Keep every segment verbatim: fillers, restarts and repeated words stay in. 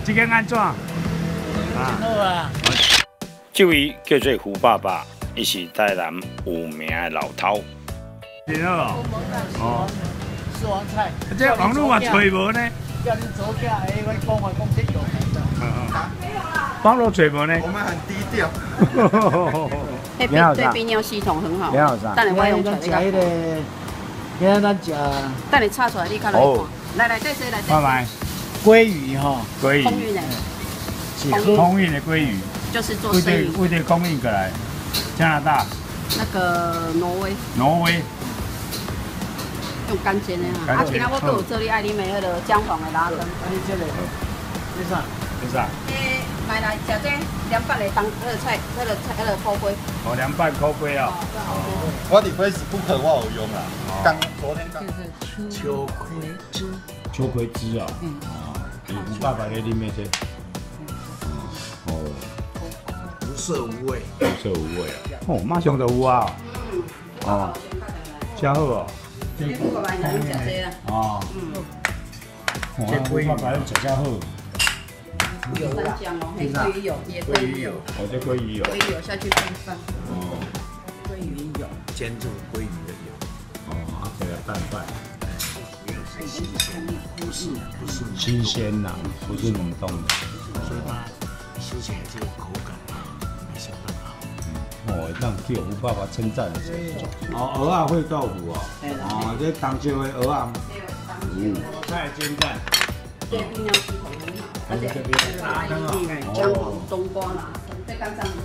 这间安怎？啊， 好啊。 这位叫做胡爸爸，伊是台南有名的老头。 真好哦。 四王菜。 这网络嘛找无呢？ 叫你走起来，我讲话讲这有名。 网络找无呢？ 我们很低调。 那边对冰尿系统很好。 了解。 等下我用出来食迄个，今仔咱食。 等你炒出来，你看来看。来来，这些来。 拜拜。 鲑鱼哈。 鲑鱼。 空运的。 空运的鲑鱼。 就是做生意。 为对空运过来，加拿大。 那个挪威。 挪威。用干煎的哈。啊，今仔我搁有做你爱你买迄个姜黄的拉羹。啊， 你这个，你啥？ 你啥？ 诶，来来，食这凉拌的当那个菜，那个菜那个烤龟。 哦，凉拌烤龟啊。 我伫 Facebook 我有用啦，刚昨天刚。 秋葵汁。 秋葵汁啊。嗯。哦，你爸爸在里面这。哦。 无色无味。 无色无味啊。哦，马上就有啊。哦。真好哦。 你不过来能食这啊？ 哦。嗯。这鲑鱼爸爸要食真好。 有三江哦，嘿，鲑鱼有，也鲑鱼有。 哦，这鲑鱼有。 鲑鱼有下去拌饭。 哦。 鲑鱼有，煎煮鲑鱼的有。 哦，这个拌饭。 很新鲜，不是不是新鲜呐，不是冷冻的。 所以它吃起来这个口感没相当好。 哦，让给我爸爸称赞了。哦，鹅啊烩豆腐哦。哦，这当就的鹅啊。嗯。菜煎蛋。 对冰尿系统很好，而且拉一姜黄、冬瓜啦，在干上。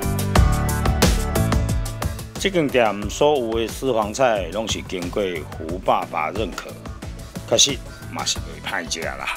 这间店所有的私房菜拢是经过胡爸爸认可，可是嘛是袂歹食啦。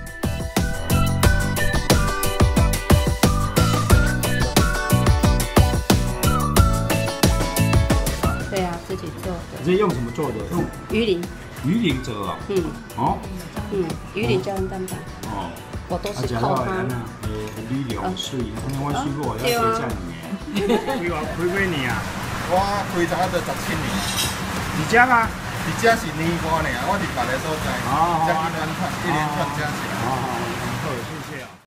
对啊，自己做的。 这用什么做的？用鱼鳞。 鱼鳞做啊？嗯。哦。嗯， 鱼鳞胶原蛋白。哦。我都是靠它。 呃，鱼鳞水，安尼我水果要写在里面。几啊？开几年啊？ 我开早就十七年。 你家吗？ 你家是年半呢，我伫别个所在。哦。一连串，一连串加起来。 好好好，谢谢啊。